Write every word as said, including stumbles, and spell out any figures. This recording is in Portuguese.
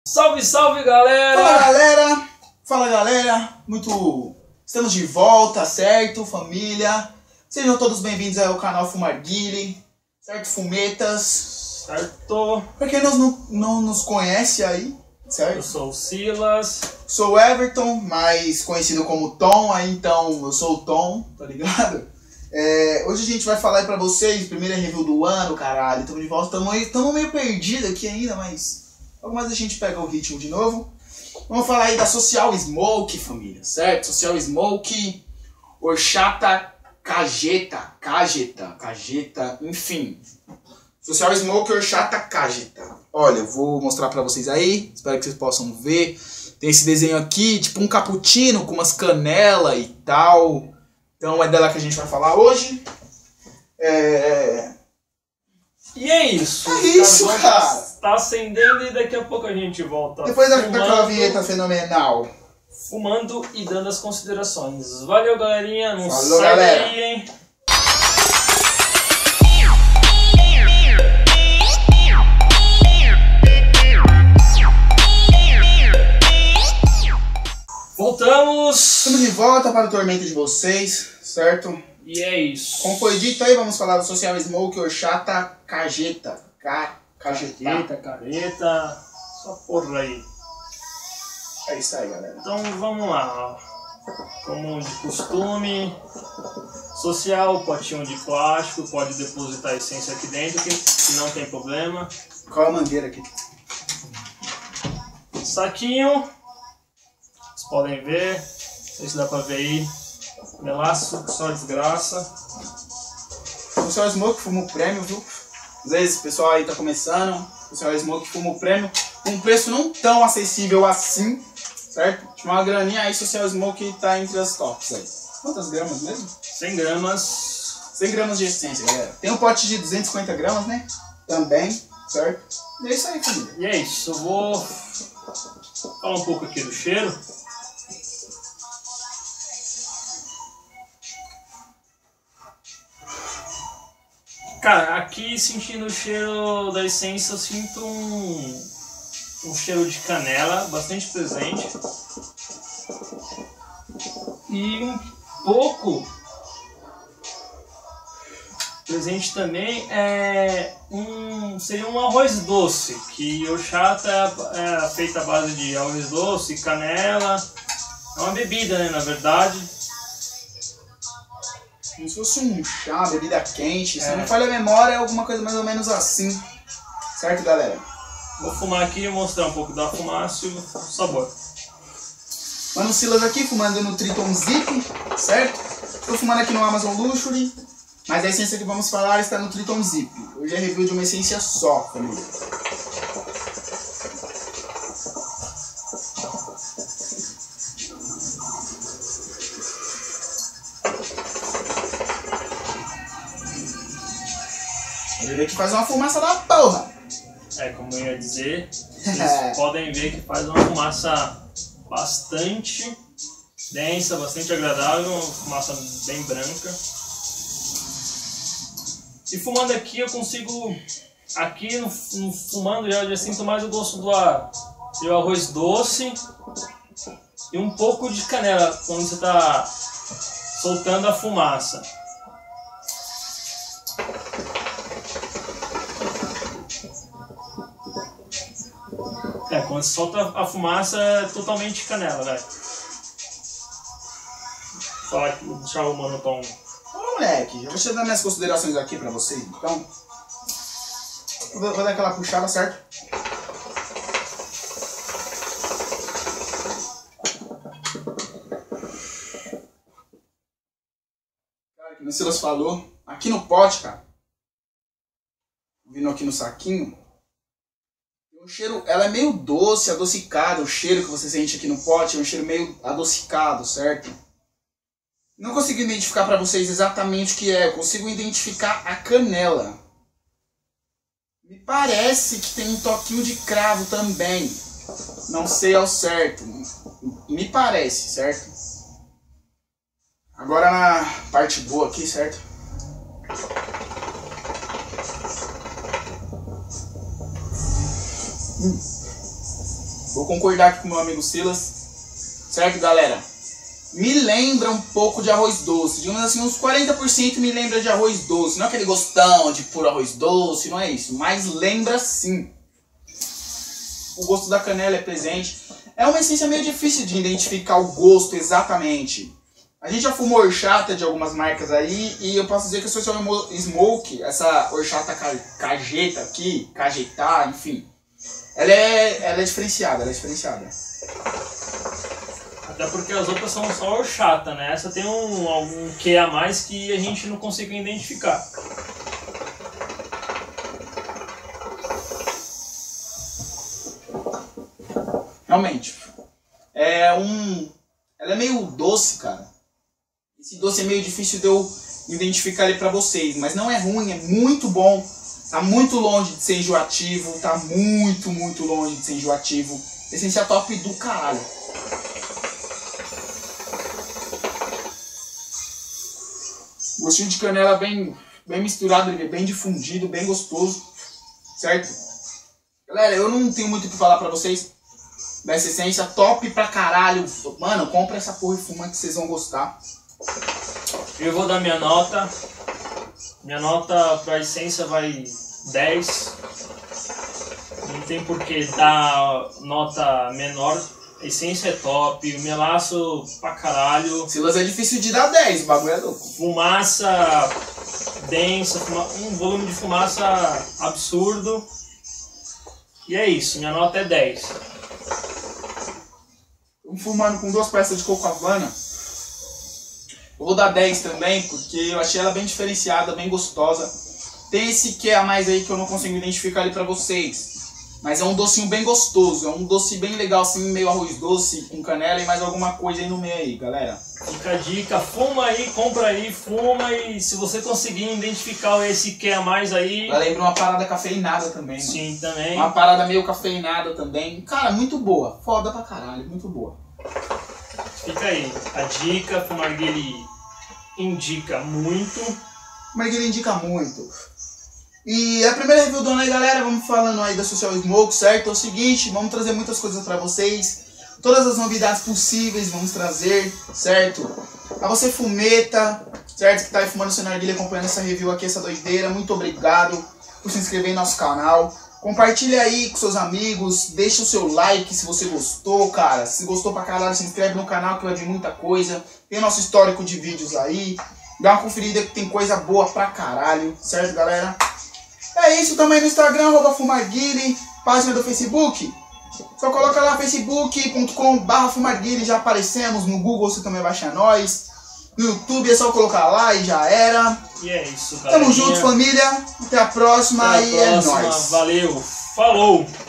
Salve, salve, galera! Fala, galera! Fala, galera! Muito... Estamos de volta, certo? Família! Sejam todos bem-vindos ao canal Fumarguile, certo? Fumetas! Certo! Pra quem não, não, não nos conhece aí, certo? Eu sou o Silas. Sou o Everton, mais conhecido como Tom, aí então eu sou o Tom, tá ligado? É, hoje a gente vai falar aí pra vocês, primeira review do ano, caralho. Tamo de volta, tamo, aí, tamo meio perdido aqui ainda, mas... Logo mais a gente pega o ritmo de novo. Vamos falar aí da Social Smoke, família, certo? Social Smoke, Horchata Cajeta, Cajeta, Cajeta, enfim. Social Smoke Horchata Cajeta. Olha, eu vou mostrar pra vocês aí, espero que vocês possam ver. Tem esse desenho aqui, tipo um cappuccino com umas canelas e tal. Então é dela que a gente vai falar hoje. É... E é isso. É isso, cara. cara. Tá acendendo e daqui a pouco a gente volta. Depois da, fumando, daquela vinheta fenomenal. Fumando e dando as considerações. Valeu, galerinha. Não Falou, sai galera. daí, hein? Voltamos! Estamos de volta para o tormento de vocês, certo? E é isso. Como foi dito aí, vamos falar do Social Smoke Horchata Cajeta. Ca... Cajeta. Careta, careta, essa porra aí. É isso aí, galera. Então vamos lá. Como de costume, social, potinho de plástico, pode depositar a essência aqui dentro, que, que não tem problema. Qual a mangueira aqui? Saquinho, vocês podem ver, não sei se dá pra ver aí. Melaço, só desgraça. Social Smoke fumo prêmio, viu? Às vezes o pessoal aí tá começando, Social Smoke fumo prêmio, com um preço não tão acessível assim, certo? Tinha uma graninha aí, Social Smoke tá entre as tops aí. Quantas gramas mesmo? cem gramas. cem gramas de essência, galera. Tem um pote de duzentos e cinquenta gramas, né? Também, certo? E é isso aí, família. E é isso, eu vou falar um pouco aqui do cheiro. Cara, aqui sentindo o cheiro da essência, eu sinto um, um cheiro de canela bastante presente. E um pouco presente também é um, seria um arroz doce, que horchata é feita à base de arroz doce, canela, é uma bebida, né, na verdade. Como se fosse um chá, bebida quente, se É. não falha a memória, é alguma coisa mais ou menos assim. Certo, galera? Vou fumar aqui e mostrar um pouco da fumaça e o sabor. Mano Silas aqui, fumando no Triton Zip, certo? Estou fumando aqui no Amazon Luxury, mas a essência que vamos falar está no Triton Zip. Hoje é review de uma essência só, família. Pode ver que faz uma fumaça da porra. É, como eu ia dizer, vocês podem ver que faz uma fumaça bastante densa, bastante agradável, uma fumaça bem branca. E fumando aqui eu consigo, aqui no, no fumando já, já sinto mais o gosto do, ar, do arroz doce e um pouco de canela quando você está soltando a fumaça. É, quando você solta a fumaça é totalmente canela, né? Falar aqui, deixar o mano Tom. Ô, moleque, eu vou te dar minhas considerações aqui pra vocês, então. Eu vou, vou dar aquela puxada, certo? Cara, que o Silas falou, aqui no pote, cara, vindo aqui no saquinho, o cheiro, ela é meio doce, adocicada, o cheiro que você sente aqui no pote é um cheiro meio adocicado, certo? Não consigo identificar pra vocês exatamente o que é, eu consigo identificar a canela. Me parece que tem um toquinho de cravo também, não sei ao certo, me parece, certo? Agora na parte boa aqui, certo? Hum. Vou concordar aqui com o meu amigo Silas. Certo, galera? Me lembra um pouco de arroz doce. Digamos assim, uns quarenta por cento me lembra de arroz doce. Não é aquele gostão de puro arroz doce, não é isso. Mas lembra sim. O gosto da canela é presente. É uma essência meio difícil de identificar o gosto exatamente. A gente já fumou horchata de algumas marcas aí. E eu posso dizer que a Social Smoke, essa horchata cajeta aqui, cajetá, enfim. Ela é, ela é diferenciada, ela é diferenciada. Até porque as outras são só horchata, né? Essa tem um, algum quê a mais que a gente não consegue identificar. Realmente. É um... Ela é meio doce, cara. Esse doce é meio difícil de eu identificar ele pra vocês. Mas não é ruim, é muito bom. Tá muito longe de ser enjoativo. Tá muito, muito longe de ser enjoativo. Essência top do caralho. Gostinho de canela bem, bem misturado, ele é bem difundido, bem gostoso. Certo? Galera, eu não tenho muito o que falar pra vocês dessa essência top pra caralho. Mano, compra essa porra e fuma que vocês vão gostar. Eu vou dar minha nota. Minha nota pra essência vai dez. Não tem por que dar nota menor. A essência é top, o melaço pra caralho. Silas é difícil de dar dez, o bagulho é louco. Fumaça densa, fuma... um volume de fumaça absurdo. E é isso, minha nota é dez. Estamos fumando com duas peças de coco Havana. Eu vou dar dez também, porque eu achei ela bem diferenciada, bem gostosa. Tem esse que a mais aí que eu não consigo identificar ali pra vocês. Mas é um docinho bem gostoso, é um doce bem legal assim, meio arroz doce com canela e mais alguma coisa aí no meio aí, galera. Fica a dica, fuma aí, compra aí, fuma e se você conseguir identificar esse que a mais aí... Ela lembra uma parada cafeinada também, né? Sim, também. Uma parada meio cafeinada também. Cara, muito boa, foda pra caralho, muito boa. Fica aí, a dica, Fumarguile indica muito. Fumarguile indica muito. E a primeira review do ano aí, galera, vamos falando aí da Social Smoke, certo? É o seguinte, vamos trazer muitas coisas pra vocês. Todas as novidades possíveis vamos trazer, certo? A você fumeta, certo? Que tá aí fumando seu narguilha acompanhando essa review aqui, essa doideira. Muito obrigado por se inscrever em nosso canal. Compartilha aí com seus amigos, deixa o seu like se você gostou, cara. Se gostou pra caralho, se inscreve no canal que vai vir muita coisa. Tem nosso histórico de vídeos aí. Dá uma conferida que tem coisa boa pra caralho, certo, galera? É isso, também no Instagram, arroba Fumarguile, página do Facebook. Só coloca lá facebook ponto com barra Fumarguile, já aparecemos. No Google você também vai achar nós. No YouTube é só colocar lá e já era. E é isso, galera. Tamo junto, família. Até a próxima Até a e próxima. é nóis. Valeu, falou!